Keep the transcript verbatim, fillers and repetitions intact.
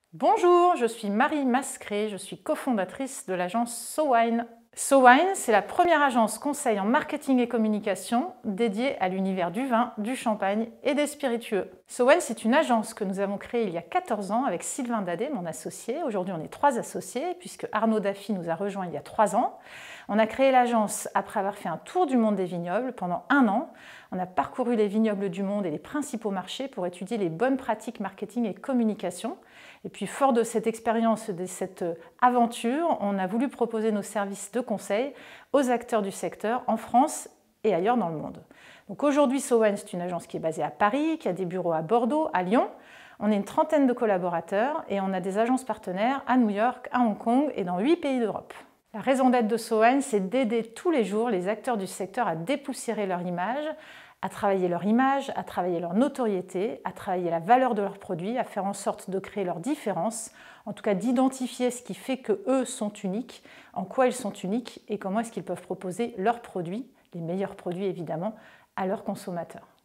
Bonjour, je suis Marie Mascret, je suis cofondatrice de l'agence SoWine. SoWine, c'est la première agence conseil en marketing et communication dédiée à l'univers du vin, du champagne et des spiritueux. SoWine, c'est une agence que nous avons créée il y a quatorze ans avec Sylvain Dadé, mon associé. Aujourd'hui, on est trois associés puisque Arnaud Daffy nous a rejoints il y a trois ans. On a créé l'agence après avoir fait un tour du monde des vignobles pendant un an. On a parcouru les vignobles du monde et les principaux marchés pour étudier les bonnes pratiques marketing et communication. Et puis, fort de cette expérience, de cette aventure, on a voulu proposer nos services de conseil aux acteurs du secteur en France et ailleurs dans le monde. Donc aujourd'hui, SoWine, c'est une agence qui est basée à Paris, qui a des bureaux à Bordeaux, à Lyon. On est une trentaine de collaborateurs et on a des agences partenaires à New York, à Hong Kong et dans huit pays d'Europe. La raison d'être de SoWine, c'est d'aider tous les jours les acteurs du secteur à dépoussiérer leur image, à travailler leur image, à travailler leur notoriété, à travailler la valeur de leurs produits, à faire en sorte de créer leur différence, en tout cas d'identifier ce qui fait qu'eux sont uniques, en quoi ils sont uniques et comment est-ce qu'ils peuvent proposer leurs produits, les meilleurs produits évidemment, à leurs consommateurs.